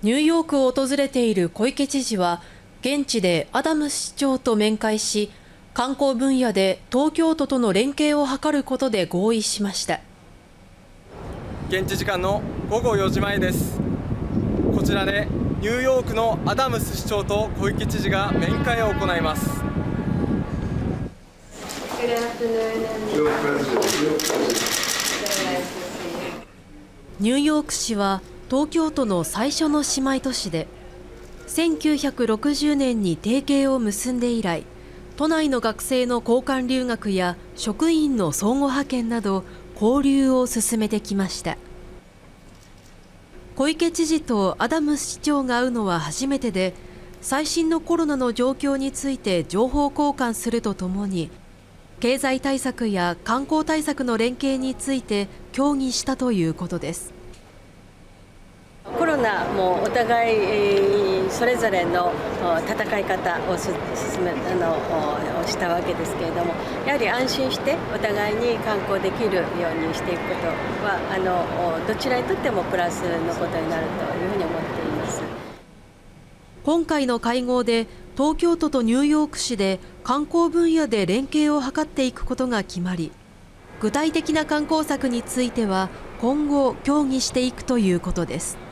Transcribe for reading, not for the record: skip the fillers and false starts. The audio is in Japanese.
ニューヨークを訪れている小池知事は、現地でアダムス市長と面会し、観光分野で東京都との連携を図ることで合意しました。 現地時間の午後4時前です。こちらでニューヨークのアダムス市長と小池知事が面会を行います。 ニューヨーク市は東京都の最初の姉妹都市で、1960年に提携を結んで以来、都内の学生の交換留学や職員の相互派遣など交流を進めてきました。小池知事とアダムス市長が会うのは初めてで、最新のコロナの状況について情報交換するとともに、経済対策や観光対策の連携について協議したということです。 コロナもお互いそれぞれの戦い方をしたわけですけれども、やはり安心してお互いに観光できるようにしていくことはどちらにとってもプラスのことになるというふうに思っています。 今回の会合で東京都とニューヨーク市で観光分野で連携を図っていくことが決まり、具体的な観光策については今後協議していくということです。